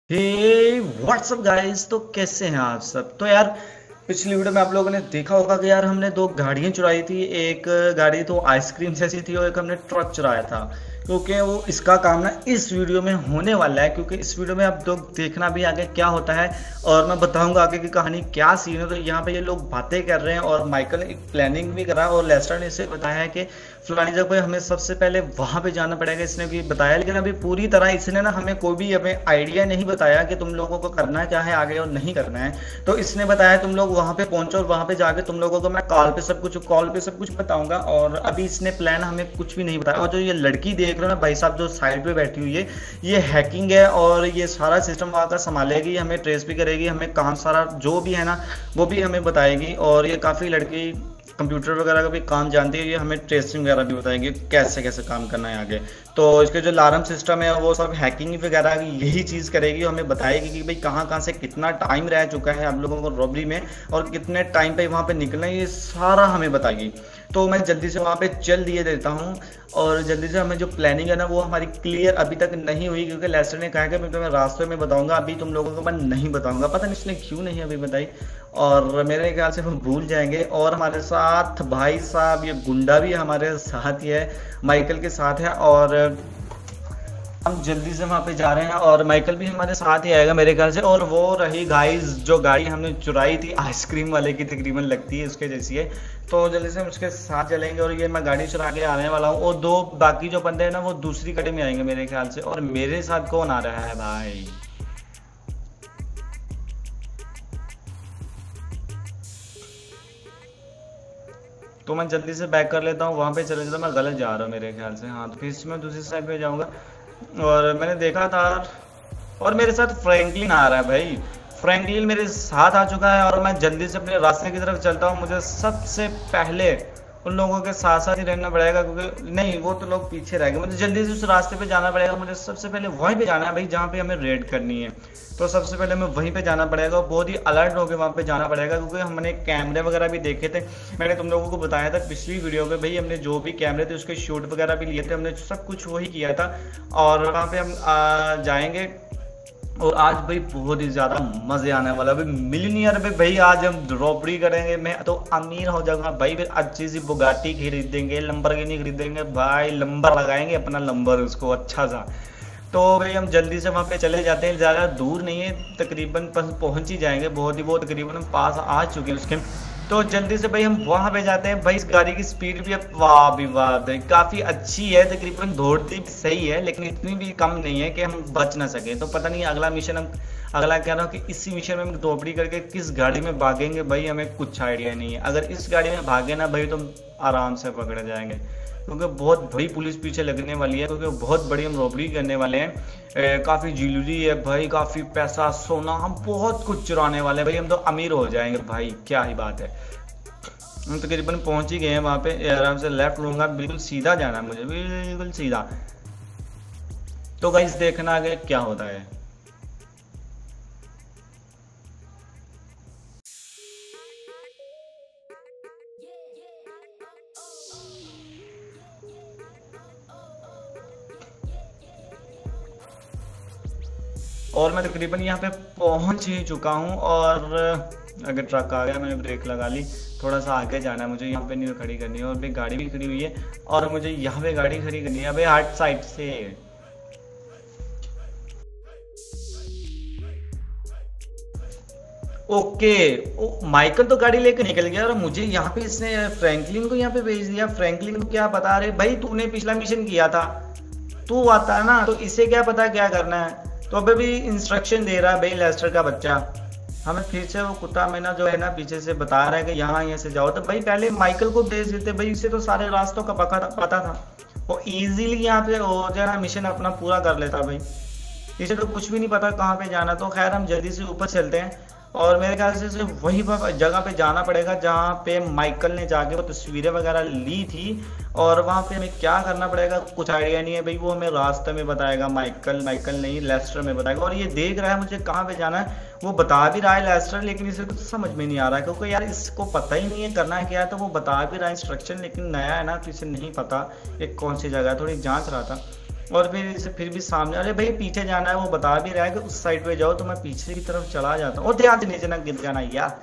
हे WhatsApp guys. तो कैसे हैं आप सब। तो यार पिछली वीडियो में आप लोगों ने देखा होगा कि यार हमने दो गाड़ियां चुराई थी। एक गाड़ी तो आइसक्रीम जैसी थी और एक हमने ट्रक चुराया था। क्योंकि वो इसका काम ना इस वीडियो में होने वाला है, क्योंकि इस वीडियो में आप लोग देखना भी आगे क्या होता है और मैं बताऊंगा आगे की कहानी क्या सीन है। तो यहाँ पे ये लोग बातें कर रहे हैं और माइकल ने एक प्लानिंग भी करा और लेस्टर ने इसे बताया है कि फलानी जगह पे हमें सबसे पहले वहां पे जाना पड़ेगा। इसने भी बताया, लेकिन अभी पूरी तरह इसने ना हमें कोई भी हमें आइडिया नहीं बताया कि तुम लोगों को करना क्या है आगे और नहीं करना है। तो इसने बताया तुम लोग वहां पे पहुंचो और वहां पे जाके तुम लोगों को मैं कॉल पे सब कुछ बताऊंगा। और अभी इसने प्लान हमें कुछ भी नहीं बताया। और जो ये लड़की देख रहे हो ना भाई साहब, जो साइड पे बैठी हुई है, ये हैकिंग है और ये सारा सिस्टम वहाँ का संभालेगी, हमें ट्रेस भी करेगी, हमें काम सारा जो भी है ना वो भी हमें बताएगी। और ये काफ़ी लड़की कंप्यूटर वगैरह का भी काम जानती है, ये हमें ट्रेसिंग वगैरह भी बताएंगे कैसे कैसे काम करना है आगे। तो इसके जो अलार्म सिस्टम है वो सब हैकिंग वगैरह यही चीज़ करेगी, हमें बताएगी कि भाई कहाँ कहाँ से कितना टाइम रह चुका है आप लोगों को रॉबरी में और कितने टाइम पे वहाँ पे निकलना है, ये सारा हमें बताएगी। तो मैं जल्दी से वहाँ पे चल दिए देता हूँ और जल्दी से हमें जो प्लानिंग है ना वो हमारी क्लियर अभी तक नहीं हुई, क्योंकि लेस्टर ने कहा कि मैं तुम्हें रास्ते में बताऊंगा, अभी तुम लोगों को मैं नहीं बताऊंगा। पता नहीं इसने क्यों नहीं अभी बताई और मेरे ख्याल से वो भूल जाएंगे। और हमारे साथ भाई साहब ये गुंडा भी हमारे साथ ही है, माइकल के साथ है और हम जल्दी से वहाँ पे जा रहे हैं और माइकल भी हमारे साथ ही आएगा मेरे ख्याल से। और वो रही गाइस जो गाड़ी हमने चुराई थी आइसक्रीम वाले की, तकरीबन लगती है उसके जैसी है। तो जल्दी से हम उसके साथ चलेंगे और ये मैं गाड़ी चुरा के आने वाला हूँ और दो बाकी जो बंदे हैं ना वो दूसरी गाड़ी में आएंगे मेरे ख्याल से। और मेरे साथ कौन आ रहा है भाई? तो मैं जल्दी से बैक कर लेता हूँ, वहाँ पे चले जाता हूँ। मैं गलत जा रहा हूँ मेरे ख्याल से, हाँ। तो फिर मैं दूसरी साइड पे जाऊँगा और मैंने देखा था और मेरे साथ फ्रैंकलिन आ रहा है भाई। फ्रैंकलिन मेरे साथ आ चुका है और मैं जल्दी से अपने रास्ते की तरफ चलता हूँ। मुझे सबसे पहले उन लोगों के साथ साथ ही रहना पड़ेगा, क्योंकि नहीं वो तो लोग पीछे रह गए। मुझे जल्दी से उस रास्ते पे जाना पड़ेगा। मुझे सबसे पहले वहीं पे जाना है भाई जहाँ पे हमें रेड करनी है। तो सबसे पहले हमें वहीं पे जाना पड़ेगा और बहुत ही अलर्ट होकर वहाँ पे जाना पड़ेगा, क्योंकि हमने कैमरे वगैरह भी देखे थे। मैंने तुम लोगों को बताया था पिछली वीडियो पे भाई, हमने जो भी कैमरे थे उसके शूट वगैरह भी लिए थे, हमने सब कुछ वही किया था। और वहाँ पे हम जाएंगे और आज भाई बहुत ही ज़्यादा मज़े आने वाला है भाई। मिलीनियर में भाई आज हम रॉबरी करेंगे, मैं तो अमीर हो जाऊंगा भाई। फिर अच्छी सी बुगाटी खरीदेंगे, लंबरगिनी खरीदेंगे भाई, लंबर लगाएंगे अपना लंबर उसको अच्छा सा। तो भाई हम जल्दी से वहाँ पे चले जाते हैं, ज़्यादा दूर नहीं है, तकरीबन पहुँच ही जाएंगे। बहुत ही वो तकरीबन हम पास आ चुके हैं उसके। तो जल्दी से भाई हम वहाँ पे जाते हैं। भाई इस गाड़ी की स्पीड भी अब वाह भी वाह भाई काफ़ी अच्छी है, तकरीबन दौड़ती भी सही है, लेकिन इतनी भी कम नहीं है कि हम बच ना सकें। तो पता नहीं अगला मिशन हम अगला कह रहा हूँ कि इसी मिशन में हम दोपड़ी करके किस गाड़ी में भागेंगे भाई, हमें कुछ आइडिया नहीं है। अगर इस गाड़ी में भागे ना भाई तो हम आराम से पकड़े जाएंगे, क्योंकि बहुत बड़ी पुलिस पीछे लगने वाली है, क्योंकि बहुत बड़ी हम रॉबरी करने वाले हैं। काफ़ी ज्वेलरी है भाई, काफ़ी पैसा सोना, हम बहुत कुछ चुराने वाले हैं भाई। हम तो अमीर हो जाएंगे भाई, क्या ही बात है। हम तकरीबन पहुंच ही गए हैं वहाँ पे। आराम से लेफ्ट लूँगा, बिल्कुल सीधा जाना है मुझे, बिल्कुल सीधा। तो गाइस देखना आगे क्या होता है। और मैं तकरीबन यहाँ पे पहुँच ही चुका हूँ और अगर ट्रक आ गया मैंने ब्रेक लगा ली। थोड़ा सा आगे जाना है मुझे, यहाँ पे नहीं खड़ी करनी है। और भी गाड़ी भी खड़ी हुई है और मुझे यहाँ पे गाड़ी खड़ी करनी है। अबे हार्ट साइड से ओके। माइकल तो गाड़ी लेकर निकल गया और मुझे यहाँ पे इसने फ्रैंकलिन को यहाँ पे भेज दिया। फ्रैंकलिन को क्या पता? अरे भाई तूने पिछला मिशन किया था, तू आता है ना, तो इसे क्या पता क्या करना है। तो अभी भी इंस्ट्रक्शन दे रहा है भाई लेस्टर का बच्चा हमें। फिर से वो कुत्ता मैना जो है ना पीछे से बता रहा है कि यहाँ से जाओ। तो भाई पहले माइकल को भेज देते भाई, इसे तो सारे रास्तों का पता था। वो इजीली यहाँ पे हो जाए मिशन अपना पूरा कर लेता भाई। इसे तो कुछ भी नहीं पता कहाँ पे जाना। तो खैर हम जल्दी से ऊपर चलते हैं और मेरे ख्याल से वही जगह पे जाना पड़ेगा जहाँ पे माइकल ने जाके वो तस्वीरें वगैरह ली थी। और वहाँ पे हमें क्या करना पड़ेगा कुछ आइडिया नहीं है भाई, वो हमें रास्ते में बताएगा। माइकल नहीं, लेस्टर में बताएगा। और ये देख रहा है मुझे कहाँ पे जाना है, वो बता भी रहा है लेस्टर, लेकिन इसे कुछ समझ में नहीं आ रहा है, क्योंकि यार इसको पता ही नहीं है करना है क्या है। तो वो बता भी रहा है इंस्ट्रक्शन, लेकिन नया है ना तो इसे नहीं पता ये कौन सी जगह है। थोड़ी जाँच रहा था और फिर भी सामने, अरे भाई पीछे जाना है, वो बता भी रहा है कि उस साइड पे जाओ, तो मैं पीछे की तरफ चला जाता हूँ। और ध्यान से नीचे ना गिर जाना यार।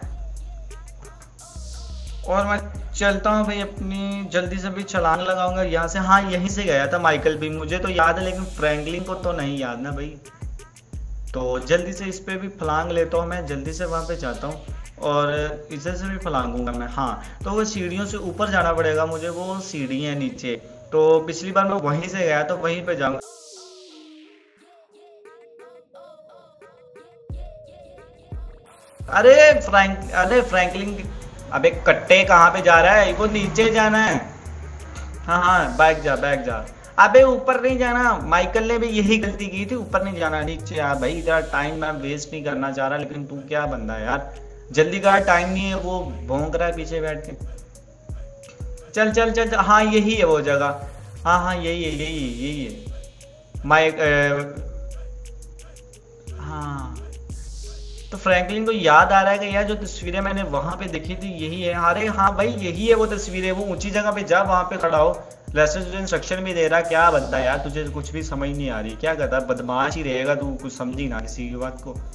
और मैं चलता हूँ भाई, अपनी जल्दी से भी छलांग लगाऊंगा यहाँ से। हाँ यहीं से गया था माइकल भी, मुझे तो याद है, लेकिन फ्रैंकलिन को तो नहीं याद ना भाई। तो जल्दी से इस पे भी फलांग लेता हूँ मैं, जल्दी से वहां पे जाता हूँ और इधर से भी फलांगूंगा मैं। हाँ तो वो सीढ़ियों से ऊपर जाना पड़ेगा मुझे, वो सीढ़ी है नीचे। तो पिछली बार मैं वहीं से गया तो वहीं पे जाऊंगा। अरे फ्रैंकलिन, अबे कट्टे कहाँ पे जा रहा है, वो नीचे जाना है। हाँ हाँ बैग जा बैग जा। अबे ऊपर नहीं जाना, माइकल ने भी यही गलती की थी, ऊपर नहीं जाना, नीचे यार। भाई इधर टाइम मैं वेस्ट नहीं करना चाह रहा, लेकिन तू क्या बंदा है यार, जल्दी का टाइम नहीं है। वो भौंक रहा है पीछे बैठ के। चल चल चल चल। हाँ यही है वो जगह, हाँ हाँ यही है माइक। हाँ तो फ्रैंकलिन को याद आ रहा है कि यार जो तस्वीरें मैंने वहां पे देखी थी यही है। अरे हाँ भाई यही है वो तस्वीरें, वो ऊंची जगह पे जा, वहां पे खड़ा हो। लेसर तुझे इंस्ट्रक्शन भी दे रहा, क्या बनता है यार, तुझे कुछ भी समझ नहीं आ रही, क्या कहता है, बदमाश ही रहेगा तू, कुछ समझी ना किसी की बात को।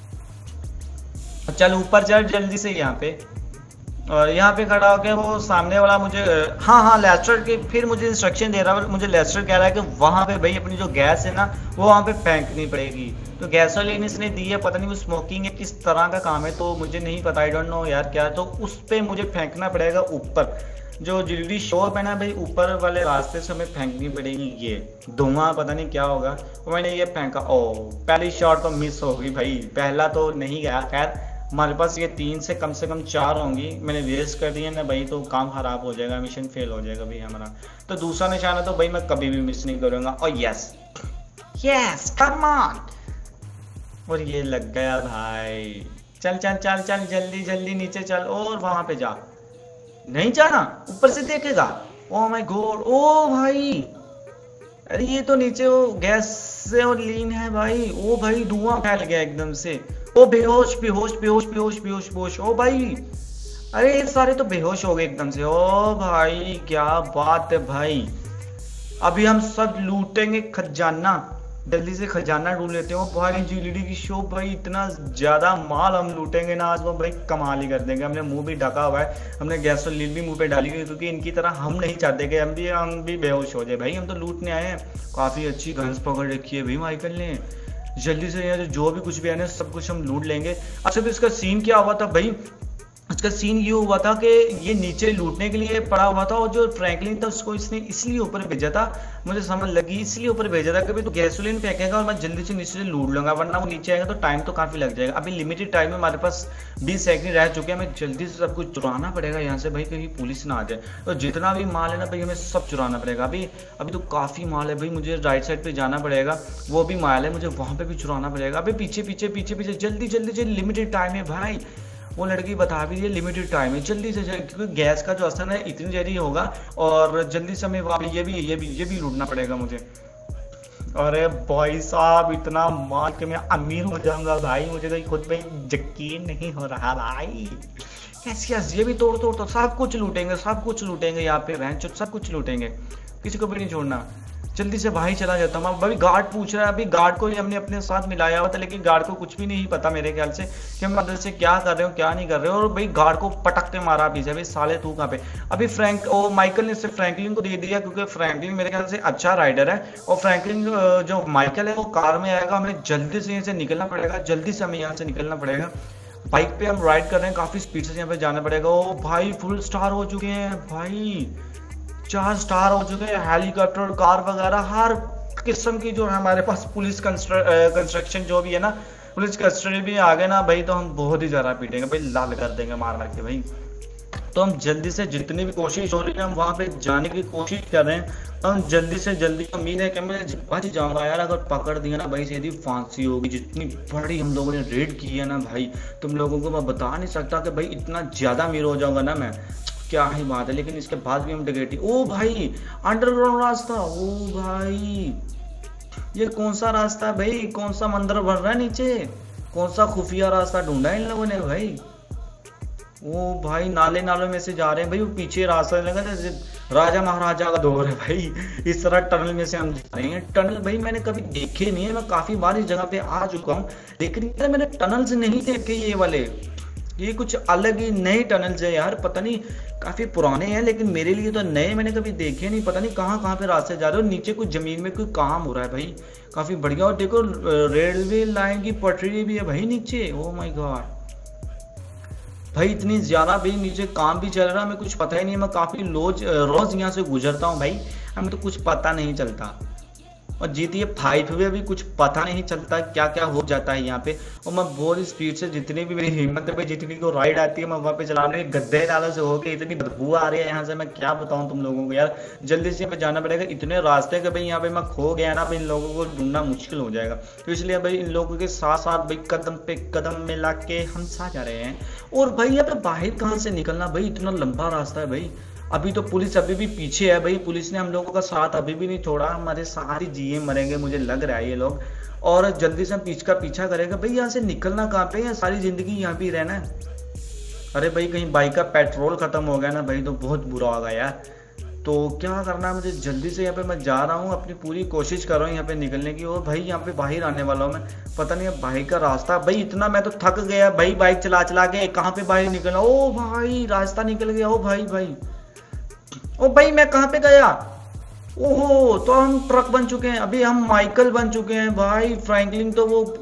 चल ऊपर चल जल्दी से यहाँ पे। और यहाँ पे खड़ा होकर वो सामने वाला मुझे, हाँ हाँ लेस्टर के, फिर मुझे इंस्ट्रक्शन दे रहा है, मुझे लेस्टर कह रहा है कि वहां पे भाई अपनी जो गैस है ना वो वहां पे फेंकनी पड़ेगी। तो गैसोलीन इसने दी है, पता नहीं वो स्मोकिंग है किस तरह का काम है, तो मुझे नहीं पता, आई डोंट नो यार क्या। तो उस पे मुझे फेंकना पड़ेगा ऊपर, जो ज्वेलरी शॉप है ना भाई, ऊपर वाले रास्ते से हमें फेंकनी पड़ेगी। ये धुआं पता नहीं क्या होगा। और मैंने ये फेंका, ओ पहली शॉट तो मिस हो गई भाई, पहला तो नहीं गया। खैर हमारे पास ये 3 से कम 4 होंगी, मैंने वेस्ट कर दिया ना भाई, तो काम खराब हो जाएगा, मिशन फेल हो जाएगा भाई हमारा। तो दूसरा निशाना तो भाई मैं कभी भी मिस नहीं करूंगा। और यस यस कम ऑन, और ये लग गया भाई। चल चल चल चल जल्दी जल्दी नीचे चल, और वहां पे जा, नहीं जाना, ऊपर से देखेगा। ओ माय गॉड, ओ भाई, अरे ये तो नीचे वो गैस से और लीन है भाई। ओ भाई धुआं फैल गया एकदम से। ओ बेहोश बेहोश बेहोश बेहोश बेहोश बेहोश, ओ भाई, अरे ये सारे तो बेहोश हो गए एकदम से। ओ भाई क्या बात है भाई, अभी हम सब लूटेंगे खजाना, जल्दी से खजाना ढूंढ लेते हो भाई। ज्वेलरी की शॉप भाई, इतना ज्यादा माल हम लूटेंगे ना आज, वो भाई कमाल ही कर देंगे। हमने मुंह भी ढका हुआ है, हमने गैसोलीन भी मुंह पे डाली हुई, क्योंकि इनकी तरह हम नहीं चाहते कि हम भी बेहोश हो जाए भाई। हम तो लूटने आए हैं। काफी अच्छी गन्स पकड़ रखी है भाई माइकल ने। जल्दी से यार जो भी कुछ भी है ना सब कुछ हम लूट लेंगे। अच्छा तो इसका सीन क्या हुआ था भाई, इसका सीन ये हुआ था कि ये नीचे लूटने के लिए पड़ा हुआ था, और जो फ्रैंकलिन था उसको इसने इसलिए ऊपर भेजा था, मुझे समझ लगी, इसलिए ऊपर भेजा था कि भाई तो गैसोलीन फेंकेगा और मैं जल्दी से नीचे से लूट लूंगा, वरना वो नीचे आएगा तो टाइम तो काफी लग जाएगा। अभी लिमिटेड टाइम में हमारे पास 20 सेकंड रह चुके हैं, हमें जल्दी से सब कुछ चुराना पड़ेगा यहाँ से भाई, कहीं पुलिस ना आ जाए। तो जितना भी माल है ना भाई हमें सब चुराना पड़ेगा। अभी तो काफी माल है भाई, मुझे राइट साइड पे जाना पड़ेगा, वो भी माल है, मुझे वहां पे भी चुराना पड़ेगा। अभी पीछे पीछे पीछे पीछे जल्दी जल्दी जल्दी, लिमिटेड टाइम है भाई, वो लड़की बता भी रही है लिमिटेड टाइम है, जल्दी से जल्दी, क्योंकि गैस का जो असर है इतनी देरी होगा, और जल्दी से हमें वहाँ ये भी लूटना पड़ेगा मुझे। अरे भाई साहब इतना माल के मैं अमीर हो जाऊंगा भाई, मुझे तो खुद पे यकीन नहीं हो रहा भाई। कैसे ये भी तोड़ तोड़ तो सब कुछ लूटेंगे यहाँ पे, सब कुछ लूटेंगे, किसी को भी नहीं छोड़ना। जल्दी से भाई चला जाता हूँ। अभी गार्ड पूछ रहा है, अभी गार्ड को हमने अपने साथ मिलाया हुआ था, लेकिन गार्ड को कुछ भी नहीं पता मेरे ख्याल से कि हम अंदर से क्या कर रहे हो क्या नहीं कर रहे हो। और भाई गार्ड को पटक के मारा पीछे, भाई साले तू कहाँ पे। अभी माइकल ने सिर्फ फ्रैंकलिन को दे दिया, क्योंकि फ्रैंकलिन मेरे ख्याल से अच्छा राइडर है, और फ्रैंकलिन जो माइकल है वो कार में आएगा, हमें जल्दी से यहाँ से निकलना पड़ेगा, जल्दी से हमें यहाँ से निकलना पड़ेगा। बाइक पे हम राइड कर रहे हैं, काफी स्पीड से यहाँ पे जाना पड़ेगा। ओ भाई फुल स्टार हो चुके हैं भाई, 4 स्टार हो चुके हैं, हेलीकॉप्टर कार वगैरह हर किस्म की जो है हमारे पास। पुलिस कंस्ट्रक्शन जो भी है ना, पुलिस कस्टडी भी आ गए ना भाई, तो हम बहुत ही ज्यादा पीटेंगे भाई, लाल कर देंगे मार मार के भाई। तो हम जल्दी से जितनी भी कोशिश हो रही है हम वहां पे जाने की कोशिश कर रहे हैं, हम जल्दी से जल्दी। उम्मीद है कि मैं बच जाऊंगा यार, अगर पकड़ दिया ना भाई सीधी फांसी होगी। जितनी बड़ी हम लोगों ने रेड की है ना भाई, तुम लोगों को मैं बता नहीं सकता कि भाई इतना ज्यादा अमीर हो जाऊंगा ना मैं, क्या ही बात है। लेकिन इसके बाद भी हम डकैती, ओ भाई अंडरग्राउंड रास्ता, ओ भाई ये कौन सा रास्ता है भाई, कौन सा मंदिर बन रहा है नीचे, कौन सा खुफिया रास्ता ढूंढा है इन लोगों ने भाई। ओ भाई नाले में से जा रहे हैं भाई, वो पीछे रास्ता लगा था राजा महाराजा का दौर है भाई। इस तरह टनल में से हम जा रहे हैं। टनल भाई मैंने कभी देखे नहीं है, मैं काफी बार इस जगह पे आ चुका हूँ, लेकिन यार मैंने टनल से नहीं देखे ये वाले। ये कुछ अलग ही नए टनल्स है यार, पता नहीं काफी पुराने हैं लेकिन मेरे लिए तो नए, मैंने कभी देखे नहीं। पता नहीं कहाँ कहाँ पे रास्ते जा रहे हो। नीचे कुछ जमीन में कोई काम हो रहा है भाई, काफी बढ़िया। और देखो रेलवे लाइन की पटरी भी है भाई नीचे। ओ माय गॉड भाई, इतनी ज्यादा भाई नीचे काम भी चल रहा है, हमें कुछ पता ही नहीं। मैं काफी रोज यहाँ से गुजरता हूँ भाई, हमें तो कुछ पता नहीं चलता। और GTA 5 में भी कुछ पता नहीं चलता क्या क्या हो जाता है यहाँ पे। और मैं बहुत स्पीड से, जितनी भी मेरी हिम्मत है भाई, जितनी को राइड आती है मैं वहाँ पे चलाने, गद्दे नालों से होके इतनी बदबू आ रही है यहाँ से, मैं क्या बताऊँ तुम लोगों को यार। जल्दी से यहाँ पे जाना पड़ेगा, इतने रास्ते के भाई यहाँ पे मैं खो गया ना भाई, इन लोगों को ढूंढना मुश्किल हो जाएगा। तो इसलिए भाई इन लोगों के साथ साथ भाई कदम पे कदम मिला के हम साथ जा रहे हैं। और भाई यहाँ पे बाहर कहाँ से निकलना भाई, इतना लंबा रास्ता है भाई। अभी तो पुलिस अभी भी पीछे है भाई, पुलिस ने हम लोगों का साथ अभी भी नहीं छोड़ा, हमारे सारे जिए मरेंगे मुझे लग रहा है ये लोग। और जल्दी से हम पीछा करेगा भाई। यहाँ से निकलना कहाँ पे है, सारी जिंदगी यहाँ पे रहना है। अरे भाई कहीं बाइक का पेट्रोल खत्म हो गया ना भाई तो बहुत बुरा होगा यार। तो क्या करना है मुझे, जल्दी से यहाँ पे मैं जा रहा हूँ, अपनी पूरी कोशिश कर रहा हूँ यहाँ पे निकलने की। और भाई यहाँ पे बाहर आने वाला हूँ मैं, पता नहीं है बाइक का रास्ता भाई, इतना मैं तो थक गया भाई बाइक चला चला के। कहाँ पे बाहर निकलना, ओ भाई रास्ता निकल गया। ओ भाई ओ भाई मैं कहाँ पे गया। ओहो, तो हम ट्रक बन चुके हैं, अभी हम माइकल बन चुके हैं भाई। फ्रैंकलिन तो वो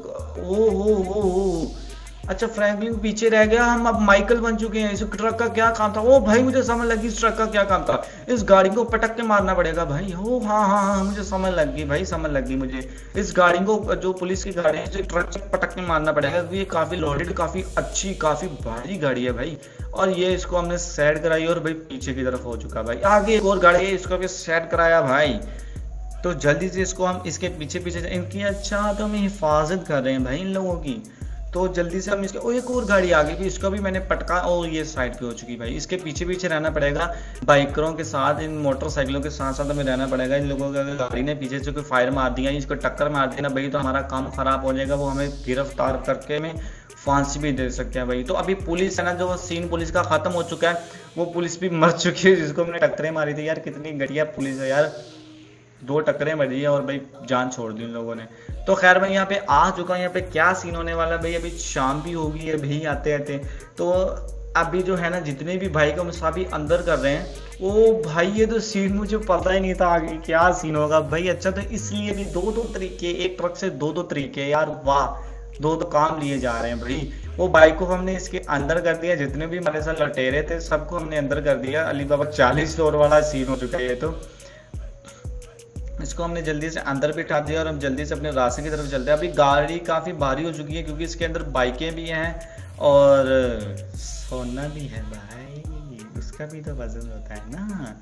ओ अच्छा फ्रैंकलिन पीछे रह गया, हम अब माइकल बन चुके हैं। इस ट्रक का क्या काम था, ओ भाई मुझे समझ लगी इस ट्रक का क्या काम था। इस गाड़ी को पटक के मारना पड़ेगा भाई। ओ हाँ मुझे समझ लग गई भाई, समझ लग गई मुझे। इस गाड़ी को, जो पुलिस की गाड़ी है, इसे ट्रक से पटक के मारना पड़ेगा क्योंकि ये काफी लोडेड, काफी अच्छी, काफी भारी गाड़ी है भाई। और ये इसको हमने साइड कराई और भाई पीछे की तरफ हो चुका भाई। आगे एक और गाड़ी है, इसको भी साइड कराया भाई। तो जल्दी से इसको हम इसके पीछे इनकी, अच्छा तो हम हिफाजत कर रहे हैं भाई इन लोगों की। तो जल्दी से हम इसके, ओ एक और गाड़ी आ गई भी, इसको भी मैंने पटका और ये साइड पे हो चुकी भाई। इसके पीछे रहना पड़ेगा बाइकरों के साथ, इन मोटरसाइकिलों के साथ साथ हमें रहना पड़ेगा। इन लोगों को गाड़ी ने पीछे से कोई फायर मार दिया, इसको टक्कर मार दी ना भाई तो हमारा काम खराब हो जाएगा। वो हमें गिरफ्तार करके में फांसी भी दे सकते हैं भाई। तो अभी पुलिस है ना, जो सीन पुलिस का खत्म हो चुका है, वो पुलिस भी मर चुकी है जिसको हमने टक्करें मारी थी यार। कितनी घटिया पुलिस है यार, 2 टक्करें मरी है और भाई जान छोड़ दी उन लोगों ने। तो खैर मैं यहाँ पे आ चुका हूँ, यहाँ पे क्या सीन होने वाला है भाई, अभी शाम भी होगी है भाई आते आते। तो अभी जो है ना, जितने भी भाई को हम सभी अंदर कर रहे हैं। ओ भाई ये तो सीन मुझे पता ही नहीं था आगे क्या सीन होगा भाई। अच्छा तो इसलिए भी दो तरीके, एक ट्रक से दो तरीके यार, वाह, दो काम लिए जा रहे हैं भाई। वो बाइक को हमने इसके अंदर कर दिया, जितने भी हमारे साथ लटेरे थे सबको हमने अंदर कर दिया। अली बाबा 40 फ्लोर वाला सीन हो चुका है ये। तो इसको हमने जल्दी से अंदर बिठा दिया और हम जल्दी से अपने रास्ते की तरफ चलते हैं। अभी गाड़ी काफ़ी भारी हो चुकी है क्योंकि इसके अंदर बाइकें भी हैं और सोना भी है भाई, उसका भी तो वजन होता है ना।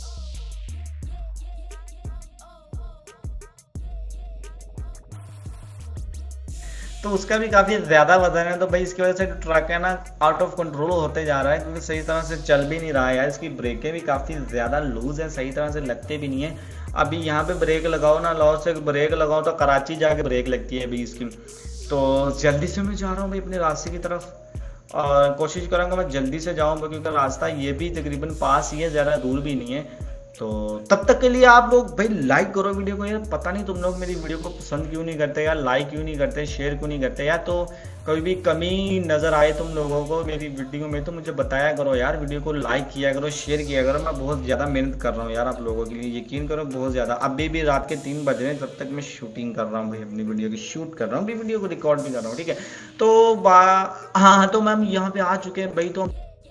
तो उसका भी काफ़ी ज़्यादा वजन है। तो भाई इसकी वजह से ट्रक है ना आउट ऑफ कंट्रोल होते जा रहा है क्योंकि सही तरह से चल भी नहीं रहा है यार। इसकी ब्रेकें भी काफ़ी ज़्यादा लूज है, सही तरह से लगते भी नहीं है। अभी यहाँ पे ब्रेक लगाओ ना, लाहौर से ब्रेक लगाओ तो कराची जाके ब्रेक लगती है अभी इसकी। तो जल्दी से मैं जा रहा हूँ भाई अपने रास्ते की तरफ और कोशिश करूँगा मैं जल्दी से जाऊँ क्योंकि रास्ता ये भी तकरीबन पास ही है, ज़्यादा दूर भी नहीं है। तो तब तक के लिए आप लोग भाई लाइक करो वीडियो को यार। पता नहीं तुम लोग मेरी वीडियो को पसंद क्यों नहीं करते यार, लाइक क्यों नहीं करते, शेयर क्यों नहीं करते यार। तो कोई भी कमी नज़र आए तुम लोगों को मेरी वीडियो में तो मुझे बताया करो यार। वीडियो को लाइक किया करो, शेयर किया करो। मैं बहुत ज़्यादा मेहनत कर रहा हूँ यार आप लोगों के लिए, यकीन करो बहुत ज़्यादा। अभी भी रात के 3 बज रहे हैं, तब तक मैं शूटिंग कर रहा हूँ भाई, अपनी वीडियो की शूट कर रहा हूँ, वीडियो को रिकॉर्ड भी कर रहा हूँ, ठीक है। तो हाँ तो मैम यहाँ पे आ चुके हैं भाई। तो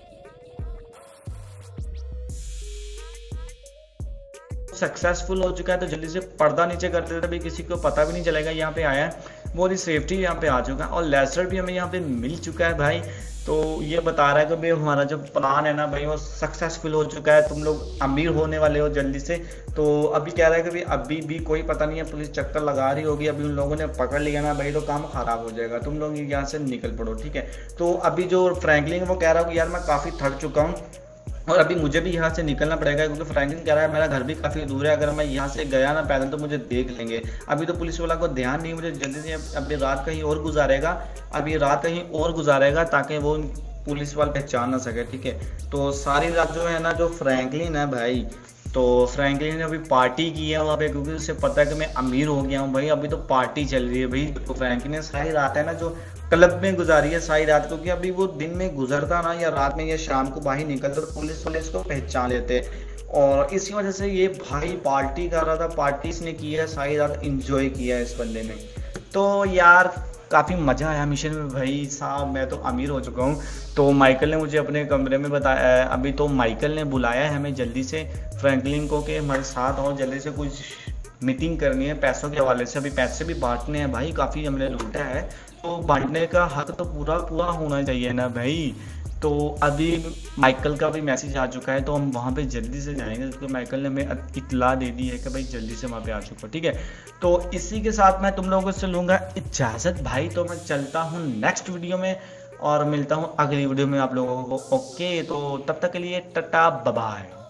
सक्सेसफुल हो चुका है। तो जल्दी से पर्दा नीचे कर देते भाई, किसी को पता भी नहीं चलेगा यहाँ पे आया है। बहुत ही सेफ्टी यहाँ पे आ चुका है और लेसर भी हमें यहाँ पे मिल चुका है भाई। तो ये बता रहा है कि भाई हमारा जो प्लान है ना भाई वो सक्सेसफुल हो चुका है, तुम लोग अमीर होने वाले हो जल्दी से। तो अभी कह रहा है कि भाई अभी भी कोई पता नहीं है, पुलिस चक्कर लगा रही होगी, अभी उन लोगों ने पकड़ लिया ना भाई तो काम खराब हो जाएगा, तुम लोग यहाँ से निकल पड़ो, ठीक है। तो अभी जो फ्रैंकलिन वो कह रहा है कि यार मैं काफ़ी थक चुका हूँ और अभी मुझे भी यहाँ से निकलना पड़ेगा क्योंकि फ्रैंकलिन कह रहा है मेरा घर भी काफ़ी दूर है, अगर मैं यहाँ से गया ना पैदल तो मुझे देख लेंगे। अभी तो पुलिस वाला को ध्यान नहीं, मुझे जल्दी से अभी रात कहीं और गुजारेगा, अभी रात कहीं और गुजारेगा ताकि वो पुलिस वाला पहचान ना सके, ठीक है। तो सारी रात जो है ना, जो फ्रैंकलिन है भाई तो फ्रैंकलिन ने अभी पार्टी की है वहाँ पे, क्योंकि उसे पता है कि मैं अमीर हो गया हूँ भाई, अभी तो पार्टी चल रही है भाई। तो फ्रैंकलिन ने सारी रात है ना जो क्लब में गुजारी है सारी रात, क्योंकि अभी वो दिन में गुजरता ना या रात में या शाम को बाहर निकलता तो पुलिस को पहचान लेते, और इसी वजह से ये भाई पार्टी कर रहा था, पार्टी इसने की है सारी रात, इंजॉय किया है इस बंदे ने। तो यार काफ़ी मज़ा आया मिशन में भाई साहब, मैं तो अमीर हो चुका हूँ। तो माइकल ने मुझे अपने कमरे में बताया, अभी तो माइकल ने बुलाया है हमें जल्दी से फ्रैंकलिन को कि हमारे साथ आओ, जल्दी से कुछ मीटिंग करनी है पैसों के हवाले से, अभी पैसे भी बांटने हैं भाई, काफ़ी हमने लूटा है तो बांटने का हक तो पूरा पूरा होना चाहिए ना भाई। तो अभी माइकल का भी मैसेज आ चुका है, तो हम वहाँ पे जल्दी से जाएंगे, क्योंकि माइकल ने हमें इत्तला दे दी है कि भाई जल्दी से वहाँ पे आ चुका, ठीक है। तो इसी के साथ मैं तुम लोगों से लूँगा इजाज़त भाई, तो मैं चलता हूँ नेक्स्ट वीडियो में और मिलता हूँ अगली वीडियो में आप लोगों को। ओके, तो तब तक के लिए टाटा बाय बाय।